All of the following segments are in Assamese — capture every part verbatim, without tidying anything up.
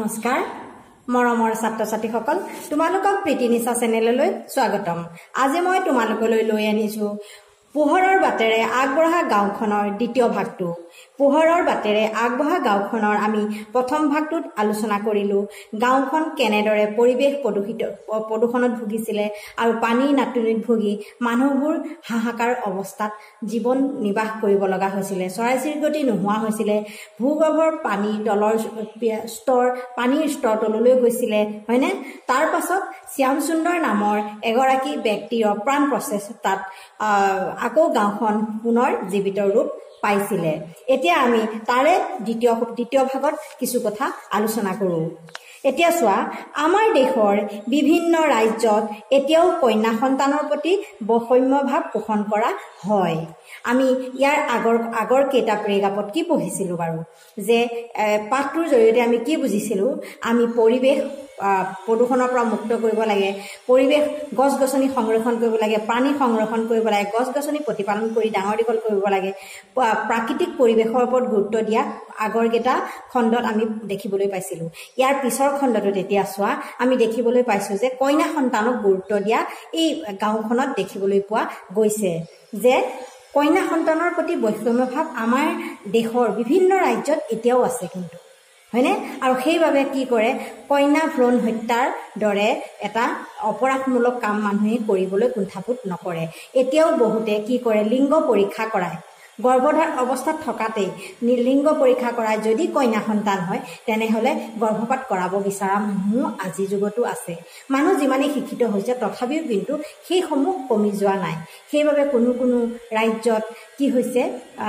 নমস্কাৰ মৰমৰ ছাত্ৰ ছাত্ৰীসকল তোমালোকক প্ৰীতিনিশা চেনেললৈ স্বাগতম। আজি মই তোমালোকলৈ লৈ আনিছো পোহৰৰ বাটেৰে আগবঢ়া গাঁওখনৰ দ্বিতীয় ভাগটো। পোহৰৰ বাটেৰে আগবঢ়া গাঁওখনৰ আমি প্ৰথম ভাগটোত আলোচনা কৰিলো গাঁওখন কেনেদৰে পৰিৱেশ প্ৰদূষিত প্ৰদূষণত ভুগিছিলে আৰু পানীৰ নাটনিত ভুগি মানুহবোৰ হাহাকাৰ অৱস্থাত জীৱন নিৰ্বাহ কৰিব লগা হৈছিলে। চৰাই চিৰিকটি নোহোৱা হৈছিলে, ভূগৰ্ভৰ পানী তলৰ স্তৰ পানীৰ স্তৰ তললৈ গৈছিলে, হয়নে? তাৰ পাছত শ্যাম সুন্দৰ নামৰ এগৰাকী ব্যক্তিৰ অপ্ৰাণ প্ৰচেষ্টাত আকৌ গাঁওখন পুনৰ জীৱিত ৰূপ পাইছিলে। এতিয়া আমি তাৰে দ্বিতীয় দ্বিতীয় ভাগত কিছু কথা আলোচনা কৰোঁ। এতিয়া চোৱা, আমাৰ দেশৰ বিভিন্ন ৰাজ্যত এতিয়াও কন্যা সন্তানৰ প্ৰতি বৈষম্য ভাৱ পোষণ কৰা হয়। আমি ইয়াৰ আগৰ আগৰ কেইটা পেৰেগ্ৰাফত কি পঢ়িছিলো বাৰু, যে পাঠটোৰ জৰিয়তে আমি কি বুজিছিলো? আমি পৰিৱেশ প্ৰদূষণৰ পৰা মুক্ত কৰিব লাগে, পৰিৱেশ গছ গছনি সংৰক্ষণ কৰিব লাগে, পানী সংৰক্ষণ কৰিব লাগে, গছ গছনি প্ৰতিপালন কৰি ডাঙৰ দীঘল কৰিব লাগে, প্ৰাকৃতিক পৰিৱেশৰ ওপৰত গুৰুত্ব দিয়া আগৰ কেইটা খণ্ডত আমি দেখিবলৈ পাইছিলো। ইয়াৰ পিছৰ খণ্ডটোত এতিয়া চোৱা, আমি দেখিবলৈ পাইছো যে কন্যা সন্তানক গুৰুত্ব দিয়া এই গাঁওখনত দেখিবলৈ পোৱা গৈছে যে কন্যা সন্তানৰ প্ৰতি বৈষম্য ভাৱ আমাৰ দেশৰ বিভিন্ন ৰাজ্যত এতিয়াও আছে কিন্তু, হয়নে? আৰু সেইবাবে কি কৰে, কন্যা ভ্ৰূণ হত্যাৰ দৰে এটা অপৰাধমূলক কাম মানুহে কৰিবলৈ কুণ্ঠাবোধ নকৰে। এতিয়াও বহুতে কি কৰে, লিংগ পৰীক্ষা কৰায়। গৰ্ভধাৰ অৱস্থাত থকাতেই লিংগ পৰীক্ষা কৰায়। যদি কন্যা সন্তান হয় তেনেহলে গৰ্ভপাত কৰাব বিচৰা মানুহ আজিৰ যুগতো আছে। মানুহ যিমানেই শিক্ষিত হৈছে তথাপিও কিন্তু সেইসমূহ কমি যোৱা নাই। সেইবাবে কোনো কোনো ৰাজ্যত কি হৈছে,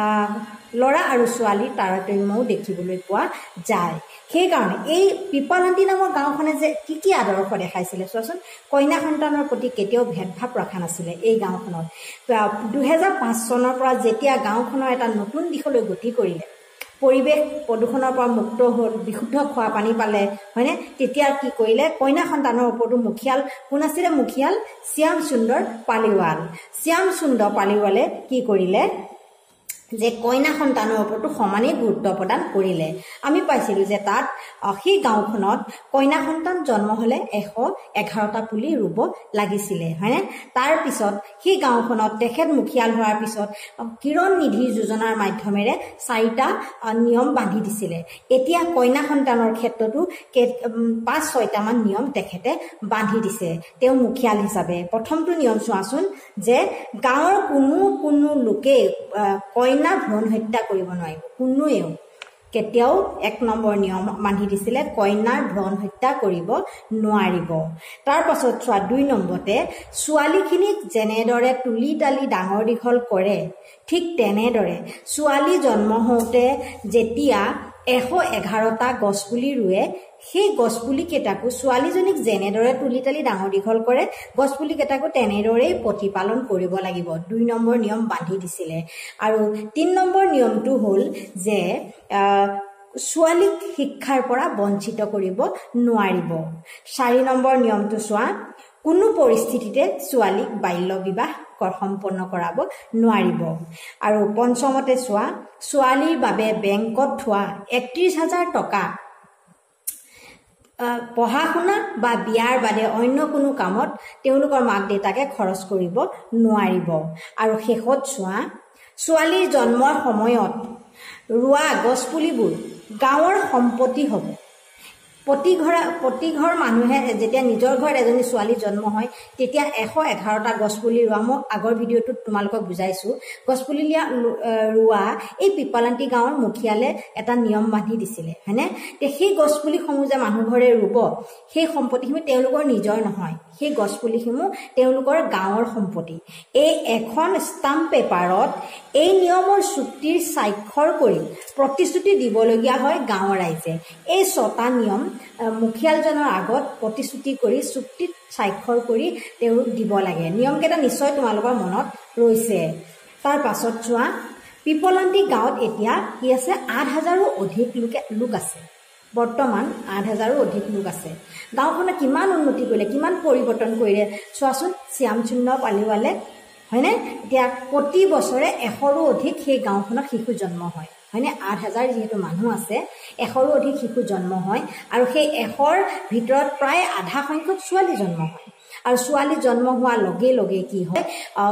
ল'ৰা আৰু ছোৱালীৰ তাৰতম্যও দেখিবলৈ পোৱা যায়। সেইকাৰণে এই পিপালান্তি নামৰ গাঁওখনে যে কি কি আদৰ্শ দেখাইছিলে চোৱাচোন। কন্যা সন্তানৰ প্ৰতি কেতিয়াও ভেদভাৱ ৰখা নাছিলে এই গাঁওখনত। দুহেজাৰ পাঁচ চনৰ পৰা যেতিয়া গাঁওখনৰ এটা নতুন দিশলৈ গতি কৰিলে, পৰিৱেশ প্ৰদূষণৰ পৰা মুক্ত হ'ল, বিশুদ্ধ খোৱা পানী পালে, হয়নে? তেতিয়া কি কৰিলে, কন্যা সন্তানৰ ওপৰতো মুখিয়াল কোন আছিলে? মুখিয়াল শ্যাম সুন্দৰ পালিৱাল। শ্যাম সুন্দৰ পালিৱালে কি কৰিলে যে কন্যা সন্তানৰ ওপৰতো সমানেই গুৰুত্ব প্ৰদান কৰিলে। আমি পাইছিলো যে তাত সেই গাঁওখনত কন্যা সন্তান জন্ম হলে এশ এঘাৰটা পুলি ৰুব লাগিছিলে, হয়নে? তাৰ পিছত সেই গাঁওখনত তেখেত মুখিয়াল হোৱাৰ পিছত কিৰণ নিধি যোজনাৰ মাধ্যমেৰে চাৰিটা নিয়ম বান্ধি দিছিলে। এতিয়া কন্যা সন্তানৰ ক্ষেত্ৰতো পাঁচ ছয়টামান নিয়ম তেখেতে বান্ধি দিছে তেওঁ মুখিয়াল হিচাপে। প্ৰথমটো নিয়ম চোৱাচোন, যে গাঁৱৰ কোনো কোনো লোকে কন্যা ভ্ৰূণ হত্যা কৰিব নোৱাৰিব, কোনোৱেও কেতিয়াও এক নম্বৰ নিয়ম বান্ধি দিছিলে, কন্যাৰ ভ্ৰূণ হত্যা কৰিব নোৱাৰিব। তাৰ পাছত চোৱা, দুই নম্বৰতে ছোৱালীখিনিক যেনেদৰে তুলি তালি ডাঙৰ দীঘল কৰে, ঠিক তেনেদৰে ছোৱালী জন্ম হওঁতে যেতিয়া এশ এঘাৰটা গছপুলি ৰুৱে, সেই গছপুলি কেইটাকো ছোৱালীজনীক যেনেদৰে তুলি তালি ডাঙৰ দীঘল কৰে, গছপুলি কেইটাকো তেনেদৰেই প্ৰতিপালন কৰিব লাগিব। দুই নম্বৰ নিয়ম বান্ধি দিছিলে। আৰু তিনি নম্বৰ নিয়মটো হ'ল যে ছোৱালীক শিক্ষাৰ পৰা বঞ্চিত কৰিব নোৱাৰিব। চাৰি নম্বৰ নিয়মটো চোৱা, কোনো পৰিস্থিতিতে ছোৱালীক বাল্য বিবাহ সম্পন্ন কৰাব নোৱাৰিব। আৰু পঞ্চমতে চোৱা, ছোৱালীৰ বাবে বেংকত থোৱা একত্ৰিশ হাজাৰ টকা পঢ়া শুনা বা বিয়াৰ বাদে অন্য কোনো কামত তেওঁলোকৰ মাক দেউতাকে খৰচ কৰিব নোৱাৰিব। আৰু শেষত চোৱা, ছোৱালীৰ জন্মৰ সময়ত ৰোৱা গছপুলিবোৰ গাঁৱৰ সম্পত্তি হ'ব। প্ৰতি ঘৰ প্ৰতি ঘৰ মানুহে যেতিয়া নিজৰ ঘৰত এজনী ছোৱালী জন্ম হয় তেতিয়া এশ এঘাৰটা গছপুলি ৰোৱা, মই আগৰ ভিডিঅ'টোত তোমালোকক বুজাইছো। গছপুলি ৰোৱা এই পিপালান্তি গাঁৱৰ মুখিয়ালে এটা নিয়ম বান্ধি দিছিলে, হয়নে? সেই গছপুলিসমূহ যে মানুহ ঘৰে ৰুব, সেই সম্পত্তিসমূহ তেওঁলোকৰ নিজৰ নহয়, সেই গছপুলিসমূহ তেওঁলোকৰ গাঁৱৰ সম্পত্তি। এই এখন ষ্টাম্প পেপাৰত এই নিয়মৰ চুক্তিৰ স্বাক্ষৰ কৰি প্ৰতিশ্ৰুতি দিবলগীয়া হয় গাঁৱৰ ৰাইজে। এই ছটা নিয়ম মুখিয়ালজনৰ আগত প্ৰতিশ্ৰুতি কৰি চুক্তিত স্বাক্ষৰ কৰি তেওঁ দিব লাগে। নিয়মকেইটা নিশ্চয় তোমালোকৰ মনত ৰৈছে। তাৰ পাছত চোৱা, পিপলান্তি গাঁৱত এতিয়া কি আছে, আঠ হাজাৰো অধিক লোকে লোক আছে। বৰ্তমান আঠ হাজাৰো অধিক লোক আছে। গাঁওখনে কিমান উন্নতি কৰিলে, কিমান পৰিৱৰ্তন কৰিলে চোৱাচোন শ্যাম সুন্দৰ পালিৱালে, হয়নে? এতিয়া প্ৰতি বছৰে এশৰো অধিক সেই গাঁওখনত শিশু জন্ম হয়। হয়নে আঠ হাজাৰ যেহেতু মানুহ আছে এশৰো অধিক শিশু জন্ম হয় আৰু সেই এশৰ ভিতৰত প্ৰায় আধা সংখ্যক ছোৱালী জন্ম হয় আৰু ছোৱালী জন্ম হোৱাৰ লগে লগে কি হয়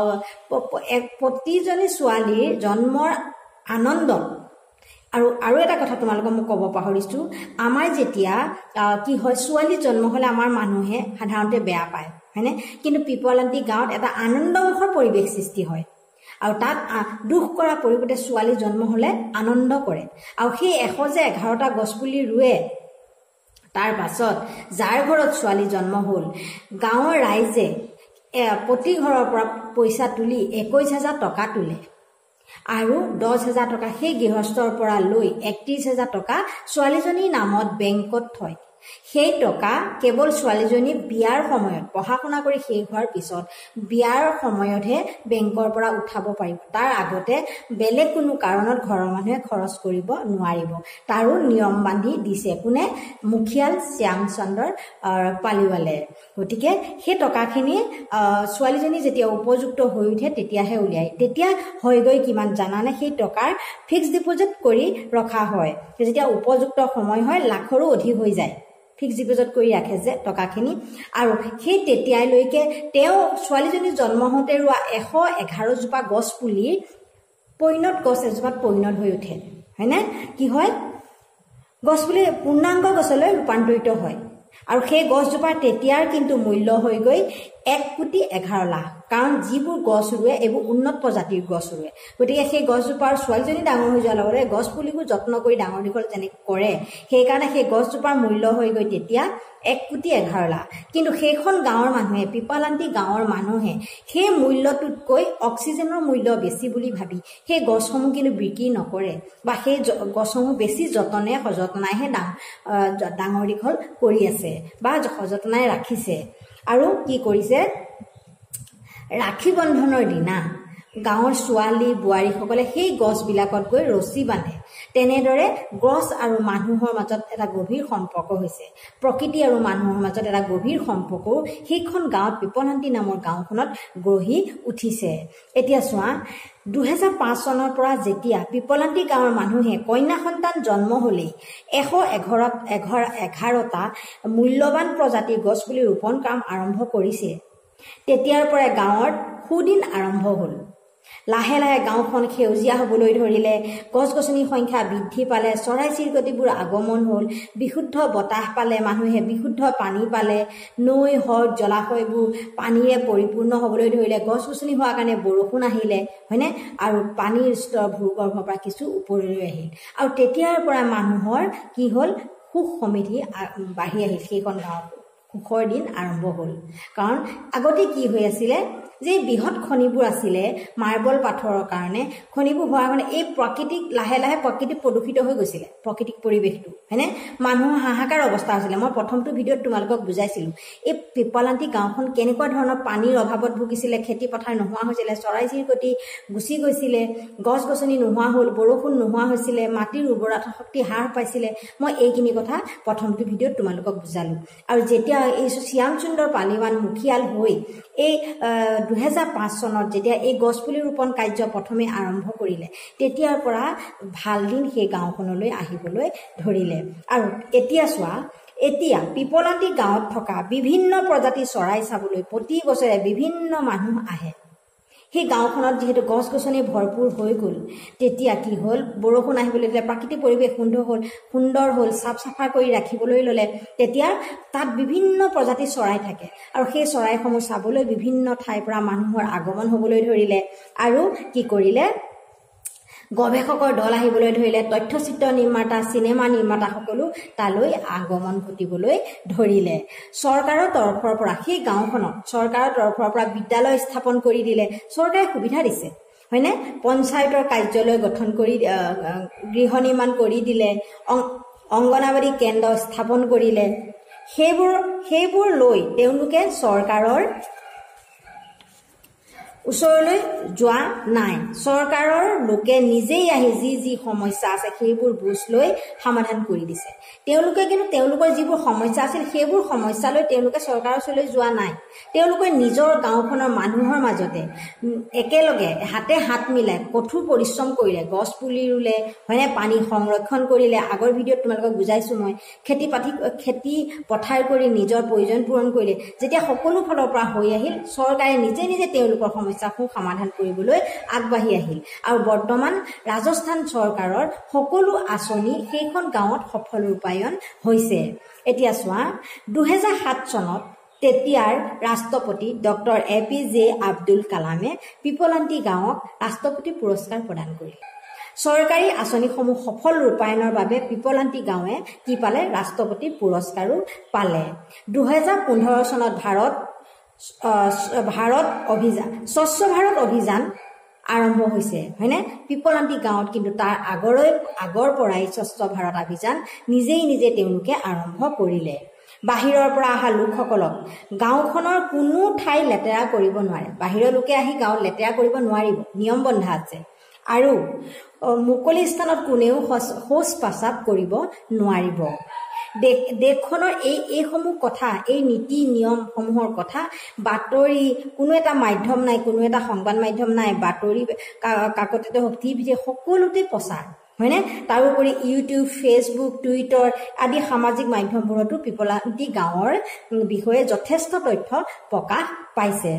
প্ৰতিজনী ছোৱালীৰ জন্মৰ আনন্দ আৰু আৰু এটা কথা তোমালোকক মই ক'ব পাহৰিছো আমাৰ যেতিয়া কি হয় ছোৱালী জন্ম হলে আমাৰ মানুহে সাধাৰণতে বেয়া পায় হয়নে কিন্তু পিপলান্তি গাঁৱত এটা আনন্দমুখৰ পৰিৱেশ সৃষ্টি হয় আৰু তাত দুখ কৰা পৰিৱৰ্তে ছোৱালী জন্ম হলে আনন্দ কৰে আৰু সেই এশ যে এঘাৰটা গছপুলি ৰুৱে তাৰ পাছত যাৰ ঘৰত ছোৱালী জন্ম হল গাঁৱৰ ৰাইজে প্ৰতি ঘৰৰ পৰা পইচা তুলি একৈশ হাজাৰ টকা তোলে আৰু দহ হাজাৰ টকা সেই গৃহস্থৰ পৰা লৈ একত্ৰিশ হাজাৰ টকা ছোৱালীজনীৰ নামত বেংকত থয় সেই টকা কেৱল ছোৱালীজনী বিয়াৰ সময়ত পঢ়া শুনা কৰি শেষ হোৱাৰ পিছত বিয়াৰ সময়তহে বেংকৰ পৰা উঠাব পাৰিব তাৰ আগতে বেলেগ কোনো কাৰণত ঘৰৰ মানুহে খৰচ কৰিব নোৱাৰিব তাৰো নিয়ম বান্ধি দিছে কোনে মুখিয়াল শ্যামচন্দ্ৰ পালিৱালে গতিকে সেই টকাখিনি ছোৱালীজনী যেতিয়া উপযুক্ত হৈ উঠে তেতিয়াহে উলিয়ায় তেতিয়া হৈ গৈ কিমান জানানে সেই টকাৰ ফিক্স ডিপজিট কৰি ৰখা হয় যেতিয়া উপযুক্ত সময় হয় লাখৰো অধিক হৈ যায় ফিক্স ডিপজিট কৰি ৰাখে যে টকাখিনি আৰু সেই তেতিয়ালৈকে তেওঁ ছোৱালীজনী জন্ম হওঁতে ৰোৱা এশ এঘাৰ জোপা গছ পুলি পৰিণত গছ এজোপাত পৰিণত হৈ উঠে হয়নে কি হয় গছ পুলি পূৰ্ণাংগ গছলৈ ৰূপান্তৰিত হয় আৰু সেই গছজোপাৰ তেতিয়াৰ কিন্তু মূল্য হৈ গৈ এক কোটি এঘাৰ লাখ কাৰণ যিবোৰ গছ ৰুৱে এইবোৰ উন্নত প্ৰজাতিৰ গছ ৰুৱে গতিকে সেই গছজোপাৰ ছোৱালীজনী ডাঙৰ হৈ যোৱাৰ লগতে গছ পুলিবোৰ যত্ন কৰি ডাঙৰ দীঘল যেনে কৰে সেইকাৰণে সেই গছজোপাৰ মূল্য হৈ গৈ তেতিয়া এক কোটি এঘাৰ লাখ কিন্তু সেইখন গাঁৱৰ মানুহে পিপালান্তি গাঁৱৰ মানুহে সেই মূল্যটোতকৈ অক্সিজেনৰ মূল্য বেছি বুলি ভাবি সেই গছসমূহ কিন্তু বিক্ৰী নকৰে বা সেই গছসমূহ বেছি যতনে সযতনাইহে ডাঙৰ দীঘল কৰি আছে বা সযতনাই ৰাখিছে আৰু কি কৰিছে ৰাখী বন্ধনৰ দিনা গাঁৱৰ ছোৱালী বোৱাৰীসকলে সেই গছবিলাকত গৈ ৰছী বান্ধে তেনেদৰে গছ আৰু মানুহৰ মাজত এটা গভীৰ সম্পৰ্ক হৈছে প্ৰকৃতি আৰু মানুহৰ মাজত এটা গভীৰ সম্পৰ্ক সেইখন গাঁৱত পিপলান্তি নামৰ গাঁওখনত গঢ়ি উঠিছে এতিয়া চোৱা দুহেজাৰ পাঁচ চনৰ পৰা যেতিয়া পিপলান্তি গাঁৱৰ মানুহে কন্যা সন্তান জন্ম হলেই এশ এঘাৰ এঘাৰ এঘাৰটা মূল্যৱান প্ৰজাতিৰ গছ পুলি ৰোপণ কাম আৰম্ভ কৰিছে তেতিয়াৰ পৰা গাঁৱত সুদিন আৰম্ভ হল লাহে লাহে গাঁওখন সেউজীয়া হ'বলৈ ধৰিলে গছ গছনিৰ সংখ্যা বৃদ্ধি পালে চৰাই চিৰিকটিবোৰ আগমন হ'ল বিশুদ্ধ বতাহ পালে মানুহে বিশুদ্ধ পানী পালে নৈ হ্ৰদ জলাশয়বোৰ পানীৰে পৰিপূৰ্ণ হ'বলৈ ধৰিলে গছ গছনি হোৱাৰ কাৰণে বৰষুণ আহিলে হয়নে আৰু পানীৰ স্তৰ ভূগৰ্ভৰ পৰা কিছু ওপৰলৈ আহিল আৰু তেতিয়াৰ পৰা মানুহৰ কি হ'ল সুখ সমৃদ্ধি বাঢ়ি আহিল সেইখন গাঁৱত সুখৰ দিন আৰম্ভ হ'ল কাৰণ আগতে কি হৈ আছিলে যে বৃহৎ খনিবোৰ আছিলে মাৰ্বল পাথৰৰ কাৰণে খনিবোৰ হোৱাৰ কাৰণে এই প্ৰাকৃতিক লাহে লাহে প্ৰকৃতি প্ৰদূষিত হৈ গৈছিলে প্ৰাকৃতিক পৰিৱেশটো হয়নে মানুহৰ হাহাকাৰ অৱস্থা হৈছিলে মই প্ৰথমটো ভিডিঅ'ত তোমালোকক বুজাইছিলোঁ এই পিপলান্তি গাঁওখন কেনেকুৱা ধৰণৰ পানীৰ অভাৱত ভুগিছিলে খেতি পথাৰ নোহোৱা হৈছিলে চৰাই চিৰিকটি গুচি গৈছিলে গছ গছনি নোহোৱা হ'ল বৰষুণ নোহোৱা হৈছিলে মাটিৰ উৰ্বৰতা শক্তি হ্ৰাস পাইছিলে মই এইখিনি কথা প্ৰথমটো ভিডিঅ'ত তোমালোকক বুজালোঁ আৰু যেতিয়া এই শ্যামচন্দ্ৰ পালিৱান মুখিয়াল হৈ এই দুহেজাৰ পাঁচ চনত যেতিয়া এই গছপুলি ৰোপণ কাৰ্য প্ৰথমে আৰম্ভ কৰিলে তেতিয়াৰ পৰা ভাল দিন সেই গাঁওখনলৈ আহিবলৈ ধৰিলে আৰু এতিয়া চোৱা এতিয়া পিপলান্তি গাঁৱত থকা বিভিন্ন প্ৰজাতিৰ চৰাই চাবলৈ প্ৰতি বছৰে বিভিন্ন মানুহ আহে সেই গাঁওখনত যেহেতু গছ গছনি ভৰপূৰ হৈ গ'ল তেতিয়া কি হ'ল বৰষুণ আহিবলৈ দিলে প্ৰাকৃতিক পৰিৱেশ সুন্দৰ হ'ল সুন্দৰ হ'ল চাফ চাফা কৰি ৰাখিবলৈ ল'লে তেতিয়া তাত বিভিন্ন প্ৰজাতিৰ চৰাই থাকে আৰু সেই চৰাইসমূহ চাবলৈ বিভিন্ন ঠাইৰ পৰা মানুহৰ আগমন হ'বলৈ ধৰিলে আৰু কি কৰিলে গৱেষকৰ দল আহিবলৈ ধৰিলে তথ্যচিত্ৰ নিৰ্মাতা চিনেমা নিৰ্মাতা সকলো তালৈ আগমন ঘটিবলৈ ধৰিলে চৰকাৰৰ তৰফৰ পৰা সেই গাঁওখনত চৰকাৰৰ তৰফৰ পৰা বিদ্যালয় স্থাপন কৰি দিলে চৰকাৰে সুবিধা দিছে হয়নে পঞ্চায়তৰ কাৰ্যালয় গঠন কৰি গৃহ নিৰ্মাণ কৰি দিলে অংগনবাদী কেন্দ্ৰ স্থাপন কৰিলে সেইবোৰ সেইবোৰ লৈ তেওঁলোকে চৰকাৰৰ ওচৰলৈ যোৱা নাই চৰকাৰৰ লোকে নিজেই আহি যি যি সমস্যা আছে সেইবোৰ বুজ লৈ সমাধান কৰি দিছে তেওঁলোকে কিন্তু তেওঁলোকৰ যিবোৰ সমস্যা আছিল সেইবোৰ সমস্যা লৈ তেওঁলোকে চৰকাৰৰ ওচৰলৈ যোৱা নাই তেওঁলোকে নিজৰ গাঁওখনৰ মানুহৰ মাজতে একেলগে হাতে হাত মিলাই কঠোৰ পৰিশ্ৰম কৰিলে গছ পুলি ৰুলে হয়নে পানী সংৰক্ষণ কৰিলে আগৰ ভিডিঅ'ত তোমালোকক বুজাইছো মই খেতি পাতি খেতি পথাৰ কৰি নিজৰ প্ৰয়োজন পূৰণ কৰিলে যেতিয়া সকলো ফালৰ পৰা হৈ আহিল চৰকাৰে নিজে নিজে তেওঁলোকৰ সমস্যাসমূহ সমাধান কৰিবলৈ আগবাঢ়ি আহিল আৰু বৰ্তমান ৰাজস্থান চৰকাৰৰ সকলো আঁচনি সেইখন গাঁৱত সফল ৰূপায়ণ হৈছে এতিয়া চোৱা দুই হাজাৰ সাত চনত তেতিয়াৰ ৰাষ্ট্ৰপতি doctor A P J Abdul কালামে পিপলান্তি গাঁৱক ৰাষ্ট্ৰপতি পুৰস্কাৰ প্ৰদান কৰিলে চৰকাৰী আঁচনিসমূহ সফল ৰূপায়ণৰ বাবে পিপলান্তি গাঁৱে কি পালে ৰাষ্ট্ৰপতি পুৰস্কাৰো পালে দুই হাজাৰ পোন্ধৰ চনত ভাৰত ভাৰত অভিযান স্বচ্ছ ভাৰত অভিযান আৰম্ভ হৈছে হয়নে পিপলান্তি গাঁৱত কিন্তু তাৰ আগলৈ আগৰ পৰাই স্বচ্ছ ভাৰত অভিযান নিজেই নিজে তেওঁলোকে আৰম্ভ কৰিলে বাহিৰৰ পৰা অহা লোকসকলক গাঁওখনৰ কোনো ঠাই লেতেৰা কৰিব নোৱাৰে বাহিৰৰ লোকে আহি গাঁৱত লেতেৰা কৰিব নোৱাৰিব নিয়ম বন্ধা আছে আৰু মুকলি স্থানত কোনেও শৌচ প্ৰস্ৰাৱ কৰিব নোৱাৰিব দেশখনৰ এই এইসমূহ কথা এই নীতি নিয়মসমূহৰ কথা বাতৰি কোনো এটা মাধ্যম নাই কোনো এটা সংবাদ মাধ্যম নাই বাতৰি কাকততে হওক টিভিতে সকলোতে প্ৰচাৰ হয়নে তাৰোপৰি ইউটিউব ফেচবুক টুইটাৰ আদি সামাজিক মাধ্যমবোৰতো পিপলান্তি গাঁৱৰ বিষয়ে যথেষ্ট তথ্য প্ৰকাশ পাইছে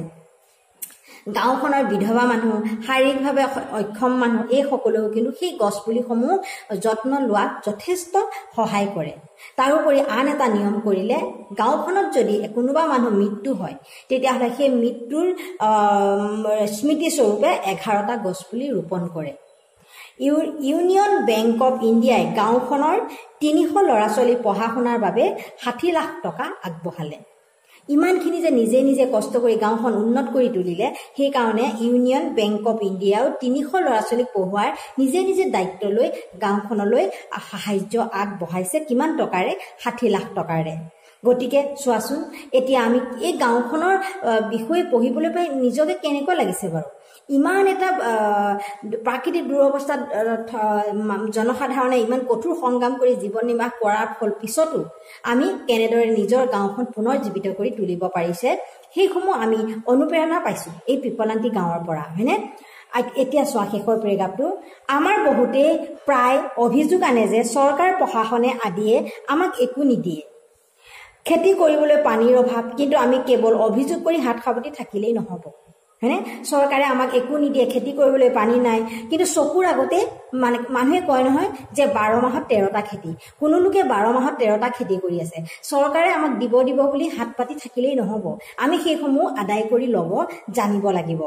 গাঁওখনৰ বিধৱা মানুহ শাৰীৰিকভাৱে অক্ষম মানুহ এই সকলেও কিন্তু সেই গছপুলিসমূহ যত্ন লোৱাত যথেষ্ট সহায় কৰে তাৰোপৰি আন এটা নিয়ম কৰিলে গাঁওখনত যদি কোনোবা মানুহ মৃত্যু হয় তেতিয়াহ'লে সেই মৃত্যুৰ স্মৃতিস্বৰূপে এঘাৰটা গছপুলি ৰোপণ কৰে ইউনিয়ন বেংক অফ ইণ্ডিয়াই গাঁওখনৰ তিনিশ ল'ৰা ছোৱালী পঢ়া শুনাৰ বাবে ষাঠি লাখ টকা আগবঢ়ালে ইমানখিনি যে নিজে নিজে কষ্ট কৰি গাঁওখন উন্নত কৰি তুলিলে সেইকাৰণে ইউনিয়ন বেংক অফ ইণ্ডিয়াও তিনিশ ল'ৰা ছোৱালীক পঢ়োৱাৰ নিজে নিজে দায়িত্ব লৈ গাঁওখনলৈ সাহায্য আগবঢ়াইছে কিমান টকাৰে ষাঠি লাখ টকাৰে গতিকে চোৱাচোন এতিয়া আমি এই গাঁওখনৰ বিষয়ে পঢ়িবলৈ পাই নিজকে কেনেকুৱা লাগিছে বাৰু ইমান এটা প্ৰাকৃতিক দুৰৱস্থাত জনসাধাৰণে ইমান কঠোৰ সংগ্ৰাম কৰি জীৱন নিৰ্বাহ কৰাৰ ফল পিছতো আমি কেনেদৰে নিজৰ গাঁওখন পুনৰ জীৱিত কৰি তুলিব পাৰিছে সেইসমূহ আমি অনুপ্ৰেৰণা পাইছোঁ এই পিপলান্তি গাঁৱৰ পৰা হয়নে এতিয়া চোৱা শেষৰ পেৰেগ্ৰাফটো আমাৰ বহুতে প্ৰায় অভিযোগ আনে যে চৰকাৰ প্ৰশাসনে আদিয়ে আমাক একো নিদিয়ে খেতি কৰিবলৈ পানীৰ অভাৱ কিন্তু আমি কেৱল অভিযোগ কৰি হাত সাৱটি থাকিলেই নহ'ব হয়নে চৰকাৰে আমাক একো নিদিয়ে খেতি কৰিবলৈ পানী নাই কিন্তু চকুৰ আগতে মানে মানুহে কয় নহয় যে বাৰ মাহত তেৰটা খেতি কোনো লোকে বাৰ মাহত তেৰটা খেতি কৰি আছে চৰকাৰে আমাক দিব দিব বুলি হাত পাতি থাকিলেই নহ'ব আমি সেইসমূহ আদায় কৰি ল'ব জানিব লাগিব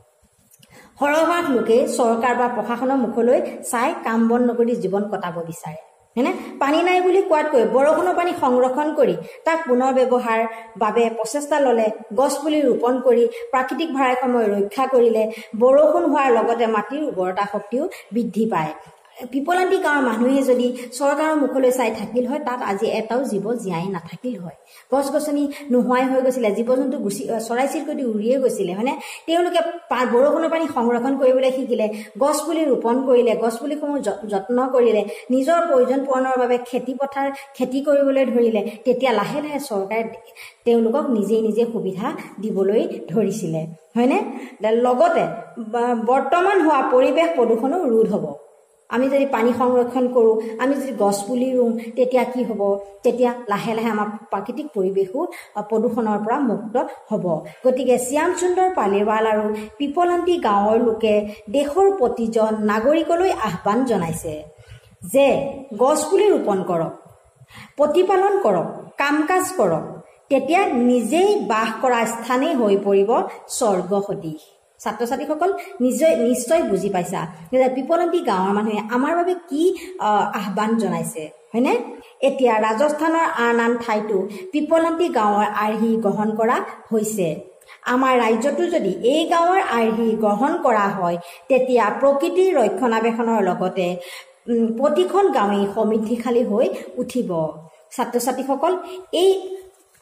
সৰহভাগ লোকে চৰকাৰ বা প্ৰশাসনৰ মুখলৈ চাই কাম বন নকৰি জীৱন কটাব বিচাৰে হয়নে পানী নাই বুলি কোৱাতকৈ বৰষুণৰ পানী সংৰক্ষণ কৰি তাক পুনৰ ব্যৱহাৰ বাবে প্ৰচেষ্টা ল'লে গছ পুলি ৰোপণ কৰি প্ৰাকৃতিক ভাৰসাম্য ৰক্ষা কৰিলে বৰষুণ হোৱাৰ লগতে মাটিৰ উৰ্বৰতা শক্তিও বৃদ্ধি পায় পিপলান্তি গাঁৱৰ মানুহে যদি চৰকাৰৰ মুখলৈ চাই থাকিল হয় তাত আজি এটাও জীৱ জীয়াই নাথাকিল হয় গছ গছনি নোহোৱাই হৈ গৈছিলে জীৱ জন্তু গুচি চৰাই চিৰিকটি উৰিয়ে গৈছিলে হয়নে তেওঁলোকে বৰষুণৰ পানী সংৰক্ষণ কৰিবলৈ শিকিলে গছ পুলি ৰোপণ কৰিলে গছ পুলিসমূহ যত্ন কৰিলে নিজৰ প্ৰয়োজন পূৰণৰ বাবে খেতি পথাৰ খেতি কৰিবলৈ ধৰিলে তেতিয়া লাহে লাহে চৰকাৰে তেওঁলোকক নিজে নিজে সুবিধা দিবলৈ ধৰিছিলে হয়নে লগতে বৰ্তমান হোৱা পৰিৱেশ প্ৰদূষণো ৰোধ হ'ব আমি যদি পানী সংৰক্ষণ কৰোঁ আমি যদি গছ পুলি ৰুওঁ তেতিয়া কি হ'ব তেতিয়া লাহে লাহে আমাৰ প্ৰাকৃতিক পৰিৱেশো প্ৰদূষণৰ পৰা মুক্ত হ'ব গতিকে শ্যাম সুন্দৰ পালিৱাল আৰু পিপলান্তি গাঁৱৰ লোকে দেশৰ প্ৰতিজন নাগৰিকলৈ আহ্বান জনাইছে যে গছ পুলি ৰোপণ কৰক প্ৰতিপালন কৰক কাম কাজ কৰক তেতিয়া নিজেই বাস কৰা স্থানেই হৈ পৰিব স্বৰ্গ সদৃশ ছাত্ৰ ছাত্ৰীসকল নিশ্চয় নিশ্চয় বুজি পাইছা যে পিপলান্তি গাঁৱৰ মানুহে আমাৰ বাবে কি আহ্বান জনাইছে হয়নে এতিয়া ৰাজস্থানৰ আন আন ঠাইতো পিপলান্তি গাঁৱৰ আৰ্হি গ্ৰহণ কৰা হৈছে আমাৰ ৰাজ্যটো যদি এই গাঁৱৰ আৰ্হি গ্ৰহণ কৰা হয় তেতিয়া প্ৰকৃতিৰ ৰক্ষণাবেক্ষণৰ লগতে প্ৰতিখন গাঁৱেই সমৃদ্ধিশালী হৈ উঠিব ছাত্ৰ ছাত্ৰীসকল এই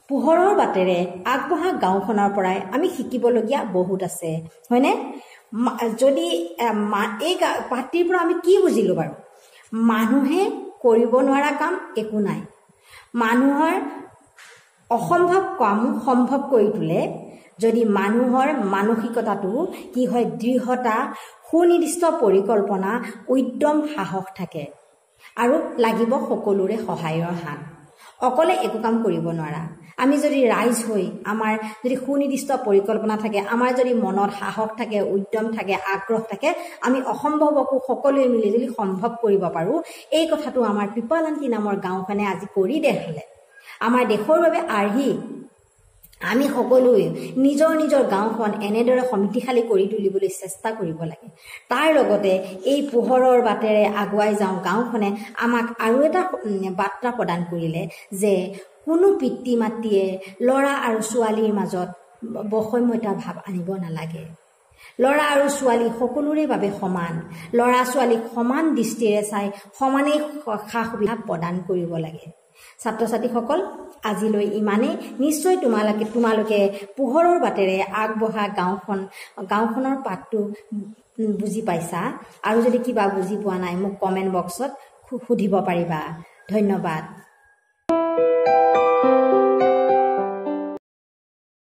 পোহৰৰ বাটেৰে আগবঢ়া গাঁওখনৰ পৰাই আমি শিকিবলগীয়া বহুত আছে হয়নে যদি এই পাঠটিৰ পৰা আমি কি বুজিলো বাৰু মানুহে কৰিব নোৱাৰা কাম একো নাই মানুহৰ অসম্ভৱ কাম সম্ভৱ কৰি তোলে যদি মানুহৰ মানসিকতাটো কি হয় দৃঢ়তা সুনিৰ্দিষ্ট পৰিকল্পনা উদ্যম সাহস থাকে আৰু লাগিব সকলোৰে সহায়ৰ হাত অকলে একো কাম কৰিব নোৱাৰা আমি যদি ৰাইজ হৈ আমাৰ যদি সুনিৰ্দিষ্ট পৰিকল্পনা থাকে আমাৰ যদি মনত সাহস থাকে উদ্যম থাকে আগ্ৰহ থাকে আমি অসম্ভৱকো সকলোৱে মিলি যদি সম্ভৱ কৰিব পাৰো এই কথাটো আমাৰ পিপালান্তি নামৰ গাঁওখনে আজি কৰি দেখালে আমাৰ দেশৰ বাবে আৰ্হি আমি সকলোৱে নিজৰ নিজৰ গাঁওখন এনেদৰে সমিতিশালী কৰি তুলিবলৈ চেষ্টা কৰিব লাগে তাৰ লগতে এই পোহৰৰ বাটেৰে আগুৱাই যাওঁ গাঁওখনে আমাক আৰু এটা বাৰ্তা প্ৰদান কৰিলে যে কোনো পিতৃ মাতৃয়ে ল'ৰা আৰু ছোৱালীৰ মাজত বৈষম্যতা ভাৱ আনিব নালাগে ল'ৰা আৰু ছোৱালী সকলোৰে বাবে সমান ল'ৰা ছোৱালীক সমান দৃষ্টিৰে চাই সমানেই সা সুবিধা প্ৰদান কৰিব লাগে ছাত্ৰ ছাত্ৰীসকল আজিলৈ ইমানে নিশ্চয় তোমালোকে তোমালোকে পোহৰৰ বাটেৰে আগবঢ়া গাঁওখন গাঁওখনৰ পাঠটো বুজি পাইছা আৰু যদি কিবা বুজি পোৱা নাই মোক কমেন্ট বক্সত সুধিব পাৰিবা ধন্যবাদ